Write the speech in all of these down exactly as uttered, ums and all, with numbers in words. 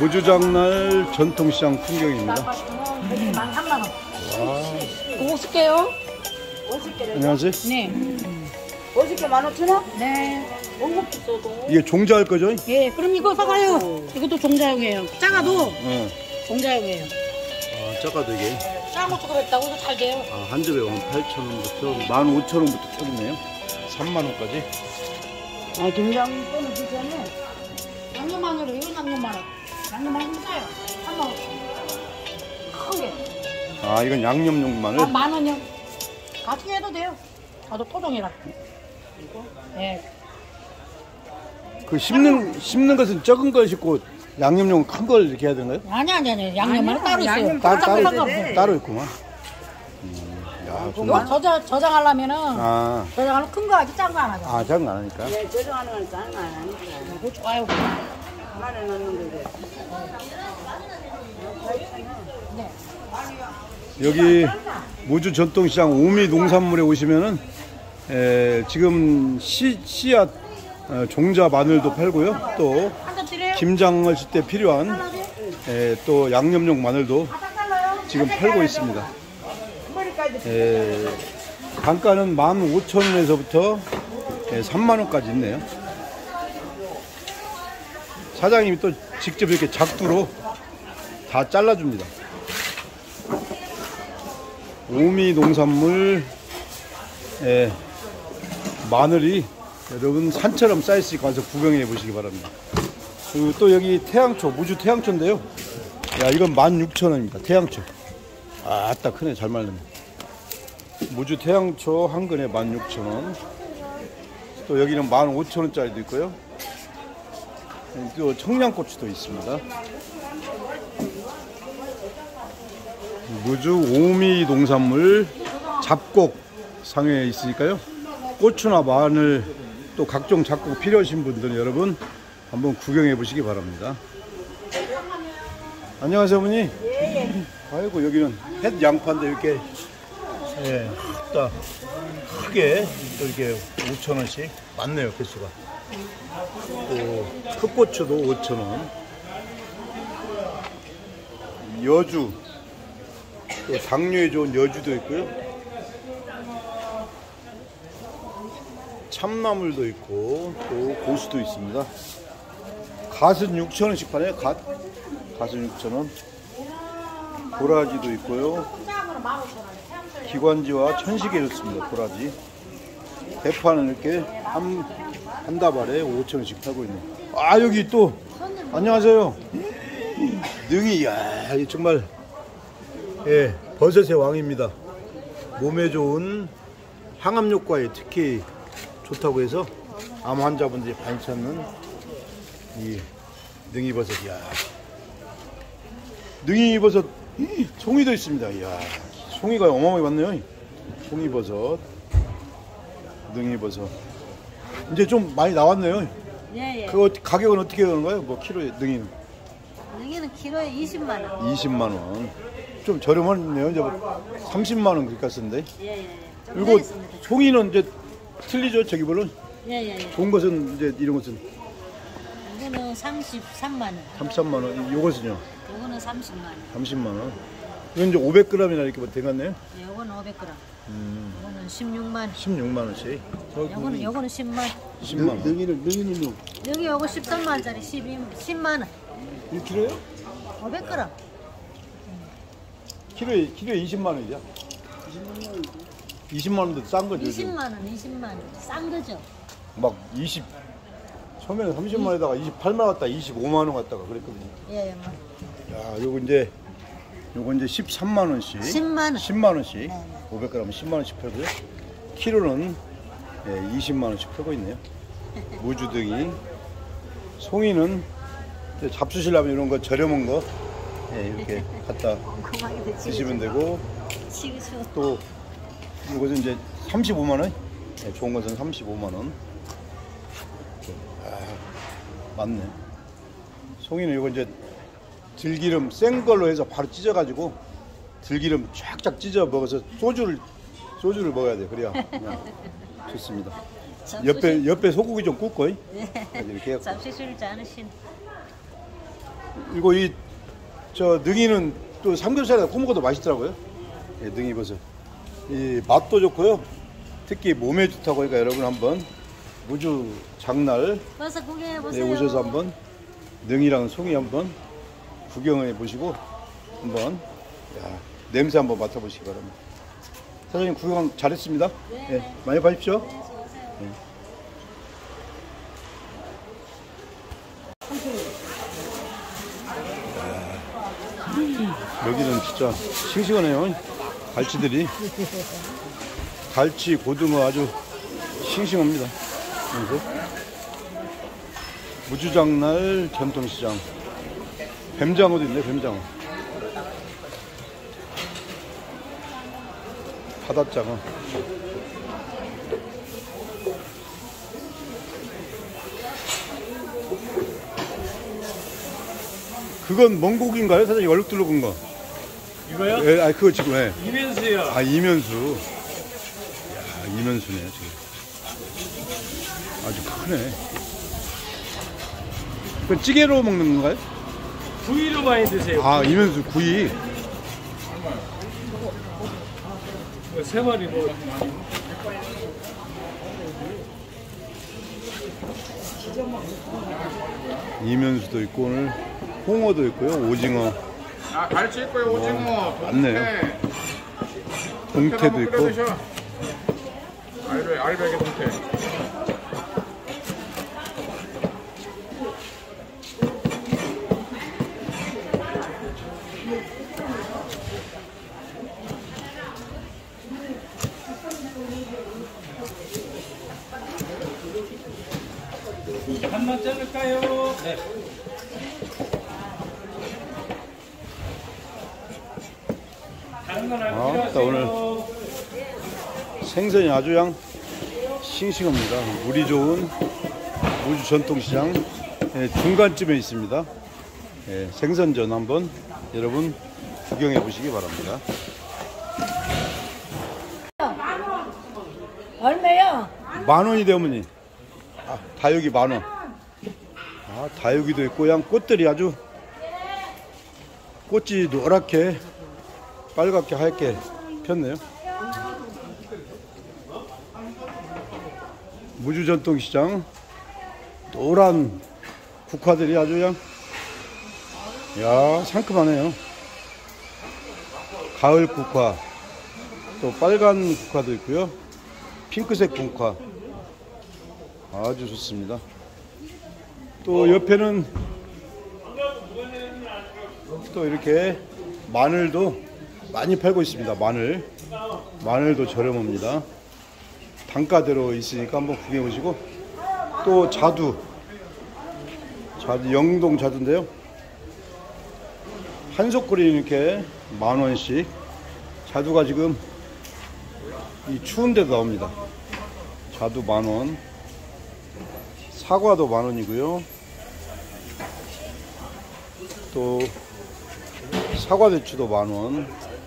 무주장날 전통시장 풍경입니다. 삼만 원. 와. 오십 개요? 오십 개를. 안녕하세요. 네. 오십 개 만 오천 원? 네. 너무 비싸도. 이게 종자할 거죠? 예, 그럼 이거 사가요. 이것도 종자용이에요. 작아도 네. 종자용이에요. 아, 작아도 이게. 작은 것도 그랬다고 이거 잘 돼요. 아, 한 접에 팔천 원부터 만 오천 원부터 뜯네요. 삼만 원까지. 아, 김장 또는 비싸네. 양념 마늘은 이건 양념 마늘. 양념 마늘 싸요. 삼만 원. 큰 게. 아, 이건 양념용 마늘. 아, 만 원이요. 같이 해도 돼요. 나도 토종이라. 예. 그 씹는 씹는 것은 적은 걸 씹고 양념용 큰 걸 이렇게 해야 되나요? 아니 아니 아니. 양념 마늘 따로 있어요. 양념 따, 따로 따로 상관없어요. 따로 있구만. 음, 야, 이거 정말. 저장 저장하려면은 아, 저장하면 큰 거 하지 짠 거 안 하죠. 아, 작은 거 안 하니까. 예, 저장하는 건 짠 거 아니니까. 그거 좋아요. 마늘 넣는 거지. 네. 여기 무주 전통시장 오미 농산물에 오시면은 에, 지금 씨, 씨앗 어, 종자 마늘도 팔고요. 또 한 잔 드려요? 김장을 칠 때 필요한 에, 또 양념용 마늘도 지금 팔고 있습니다. 에, 단가는 만 오천 원에서부터 에, 삼만 원까지 있네요. 사장님이 또 직접 이렇게 작두로 다 잘라줍니다. 오미 농산물 에, 마늘이 여러분 산처럼 쌓여있으니까 와서 구경해 보시기 바랍니다. 그리고 또 여기 태양초, 무주 태양초인데요. 야, 이건 만 육천 원입니다. 태양초. 아, 아따 크네. 잘 말렸네. 무주 태양초 한 근에 만 육천 원. 또 여기는 만 오천 원짜리도 있고요. 또 청양고추도 있습니다. 무주 오미 농산물 잡곡 상회에 있으니까요. 고추나 마늘 또 각종 잡곡 필요하신 분들은 여러분 한번 구경해 보시기 바랍니다. 안녕하세요, 어머니. 예, 예. 아이고, 여기는 햇 양파인데 이렇게 예, 딱 크게 또 이렇게 오천 원씩 많네요, 개수가. 또 흑고추도 오천 원. 여주, 또 당뇨에 좋은 여주도 있고요. 참나물도 있고 또 고수도 있습니다. 갓은 육천 원씩 파네요. 갓. 갓은 육천 원. 도라지도 있고요. 기관지와 천식에 좋습니다. 도라지. 대파는 이렇게 한, 한 다발에 오천 원씩 팔고 있네요. 아, 여기 또 안녕하세요. 능이, 야, 이 정말 예, 버섯의 왕입니다. 몸에 좋은 항암 효과에 특히 좋다고 해서 암 환자분들이 많이 찾는 이 능이버섯이야. 능이버섯 송이도 있습니다. 이야, 송이가 어마어마하게 많네요. 송이버섯, 능이버섯. 이제 좀 많이 나왔네요. 예, 예. 그 가격은 어떻게 하는 거예요? 뭐 키로에 능이는? 능이는 키로에 이십만 원. 이십만 원. 좀 저렴하네요. 이제 삼십만 원 그렇게 쓰는데. 예, 예, 예. 좀 그리고 내렸습니다. 송이는 이제 틀리죠, 저기별로. 예, 예, 예. 좋은 것은 이제 이런 것은 이거는 삼십삼만 원. 삼십삼만 원. 요것은요? 이거는 삼십만 원. 삼십만 원. 이건 이제 오백 그램이나 이렇게 되겠네요. 예, 이거는 오백 그램. 음, 이거는 십육만 원. 십육만 원씩. 이거는 이거는 십만 원. 십만 원. 능이는 능이는요? 여기 요거 십삼만 원짜리 십이 십만 원. 일 킬로요? 오백 그램. 키로에 키로에 이십만 원이죠. 이십만 원도 싼 거죠. 요즘. 이십만 원, 이십만 원. 싼 거죠. 막 이십 처음에는 삼십만 원에다가 이십팔만 원 갔다 이십오만 원 갔다가 그랬거든요. 예, 예. 뭐. 야, 요거 이제 요거 이제 십삼만 원씩. 십만 원. 십만 원씩. 네. 오백 그램 십만 원씩 팔고요. 키로는 예, 이십만 원씩 팔고 있네요. 무주등이. 송이는 이제 잡수시려면 이런 거 저렴한 거 예, 이렇게 갖다 고구마에도 드시면 되고, 치우쳐. 또 이것은 이제 삼십오만 원. 예, 좋은 것은 삼십오만 원. 아, 맞네. 송이는 이거 이제 들기름 센 걸로 해서 바로 찢어가지고 들기름 쫙쫙 찢어 먹어서 소주를 소주를 먹어야 돼. 그래야 그냥 좋습니다. 옆에 옆에 소고기 좀 굽고 이렇게 해갖고. 잡수실 줄 아시는. 이거 이 저 능이는 또 삼겹살에다 구워 먹어도 맛있더라고요. 예, 능이버섯. 이 맛도 좋고요. 특히 몸에 좋다고 하니까 여러분 한번 무주 장날 와서 구경해 네, 보세요. 오셔서 한번 능이랑 송이 한번 구경해 보시고 한번 야, 냄새 한번 맡아보시기 바랍니다. 사장님 구경 잘했습니다. 네. 예, 많이 봐십시오. 네, 수고하세요. 여기는 진짜 싱싱하네요. 갈치들이. 갈치, 고등어 아주 싱싱합니다. 그래서 무주장날 전통시장. 뱀장어도 있네, 뱀장어. 바닷장어. 그건 멍고기인가요? 사장님 얼룩 둘룩한 거. 이거요? 예, 아 그거 지금 예. 이면수요. 아 이면수. 야 이면수네요 지금. 아주 크네. 그 찌개로 먹는 건가요? 구이로 많이 드세요. 아 이면수 구이. 이거 세 마리 뭐. 이면수도 있고 오늘 홍어도 있고요. 오징어. 아, 갈치 있고요, 오징어, 맞네요. 동태. 동태도 한번 있고. 끓여 드셔. 알배, 알배기 동태. 한번 자를까요? 네. 다른 건 안 아, 필요하세요? 오늘 생선이 아주 그냥 싱싱합니다. 물이 좋은 무주 전통시장 예, 중간쯤에 있습니다. 예, 생선전 한번 여러분 구경해 보시기 바랍니다. 얼마요? 만 원이 어머니. 아, 다육이 만 원. 아, 다육이도 있고 그냥 꽃들이 아주 꽃이 노랗게 빨갛게 하얗게 폈네요. 무주 전통시장 노란 국화들이 아주 그냥 야 상큼하네요. 가을 국화 또 빨간 국화도 있고요. 핑크색 국화 아주 좋습니다. 또 옆에는 또 이렇게 마늘도 많이 팔고 있습니다. 마늘 마늘도 저렴합니다. 단가대로 있으니까 한번 구경해 보시고 또 자두 자두 영동 자두인데요. 한 소쿠리 이렇게 만 원씩 자두가 지금 이 추운데도 나옵니다. 자두 만 원. 사과도 만 원이고요. 또 사과대추도 만 원.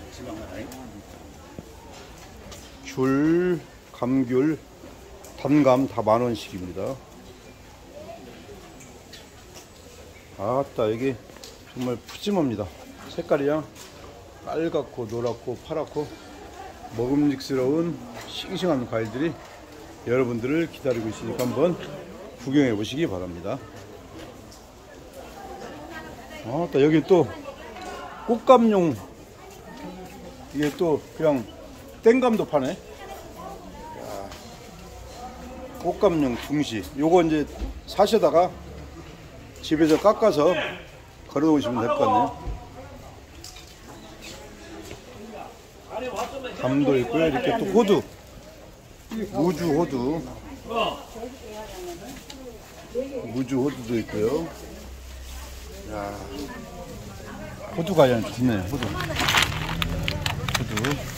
귤, 감귤, 단감 다 만 원씩입니다. 아따 여기 정말 푸짐합니다. 색깔이야 빨갛고 노랗고 파랗고 먹음직스러운 싱싱한 과일들이 여러분들을 기다리고 있으니까 한번 구경해 보시기 바랍니다. 아따 여기 또 꽃감용 이게 또 그냥 땡감도 파네. 야, 꽃감용 둥시 요거 이제 사셔다가 집에서 깎아서 걸어 놓으시면 될 것 같네요. 감도 있고요. 이렇게 또 호두 무주 호두 무주 호두도 있고요. 야, 호두가 그냥 좋네. 호두 호두